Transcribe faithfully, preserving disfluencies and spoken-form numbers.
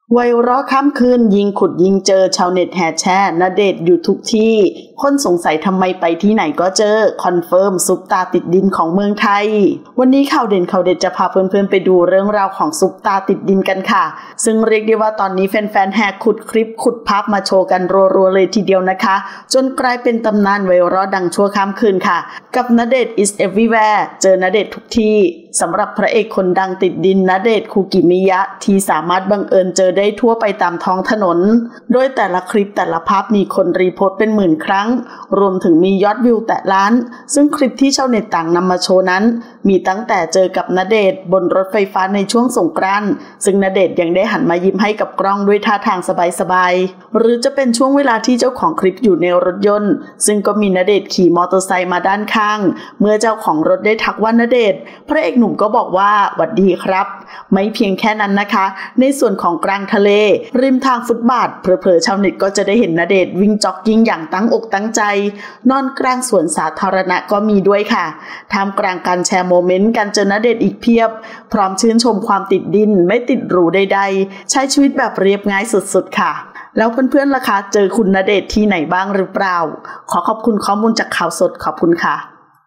ไวรัลข้ามคืนยิงขุดยิงเจอชาวเน็ตแห่แชร์ณเดชน์อยู่ทุกที่คนสงสัยทำไมไปที่ไหนก็เจอคอนเฟิร์มซุปตาติดดินของเมืองไทยวันนี้ข่าวเด่นข่าวเด็ดจะพาเพื่อนๆไปดูเรื่องราวของซุปตาติดดินกันค่ะซึ่งเรียกได้ว่าตอนนี้แฟนๆแห่ขุดคลิปขุดภาพมาโชว์กันรัวๆเลยทีเดียวนะคะจนกลายเป็นตำนานไวรัลดังชั่วข้ามคืนค่ะกับณเดชน์ is everywhere เจอณเดชน์ทุกที่สำหรับพระเอกคนดังติดดินณเดชน์คูกิมิยะที่สามารถบังเอิญเจอได้ทั่วไปตามท้องถนนโดยแต่ละคลิปแต่ละภาพมีคนรีโพสต์เป็นหมื่นครั้งรวมถึงมียอดวิวแตะล้านซึ่งคลิปที่ชาวเน็ตต่างนำมาโชว์นั้นมีตั้งแต่เจอกับณเดชน์บนรถไฟฟ้าในช่วงสงกรานต์ซึ่งณเดชน์ยังได้หันมายิ้มให้กับกล้องด้วยท่าทางสบายๆหรือจะเป็นช่วงเวลาที่เจ้าของคลิปอยู่ในรถยนต์ซึ่งก็มีณเดชน์ขี่มอเตอร์ไซค์มาด้านข้างเมื่อเจ้าของรถได้ทักว่าณเดชน์พระเอกหนุ่มก็บอกว่าหวัดดีครับไม่เพียงแค่นั้นนะคะในส่วนของกลางทะเลริมทางฟุตบาทเผลอๆชาวเน็ตก็จะได้เห็นณเดชน์วิ่งจ็อกกิ้งอย่างตั้งอกตั้งใจนอนกลางสวนสาธารณะก็มีด้วยค่ะท่ามกลางการแชร์โมเมนต์การเจอณเดชน์อีกเพียบพร้อมชื่นชมความติดดินไม่ติดหรูใดๆใช้ชีวิตแบบเรียบง่ายสุดๆค่ะแล้วเพื่อนๆล่ะคะเจอคุณณเดชน์ที่ไหนบ้างหรือเปล่าขอขอบคุณข้อมูลจากข่าวสดขอบคุณค่ะ